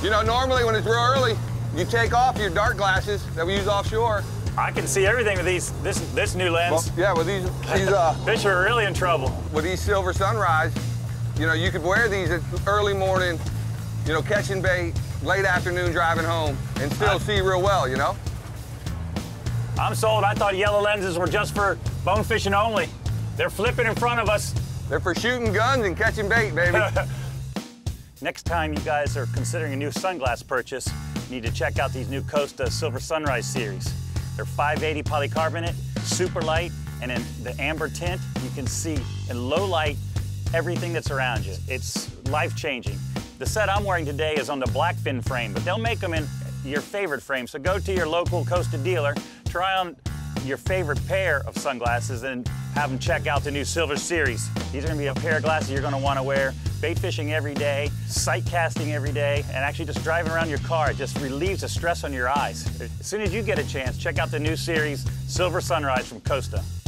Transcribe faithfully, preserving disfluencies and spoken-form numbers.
You know, normally when it's real early, you take off your dark glasses that we use offshore. I can see everything with these this this new lens. Well, yeah, with these these uh fish are really in trouble. With these Silver Sunrise, you know, you could wear these at early morning, you know, catching bait, late afternoon driving home, and still I, see real well, you know? I'm sold. I thought yellow lenses were just for bone fishing only. They're flipping in front of us. They're for shooting guns and catching bait, baby. Next time you guys are considering a new sunglass purchase, you need to check out these new Costa Silver Sunrise series. They're five eighty polycarbonate, super light, and in the amber tint, you can see in low light everything that's around you. It's life-changing. The set I'm wearing today is on the Blackfin frame, but they'll make them in your favorite frame. So go to your local Costa dealer, try on your favorite pair of sunglasses, and have them check out the new Silver series. These are gonna be a pair of glasses you're gonna wanna wear bait fishing every day, sight casting every day, and actually just driving around your car. It just relieves the stress on your eyes. As soon as you get a chance, check out the new series, Silver Sunrise from Costa.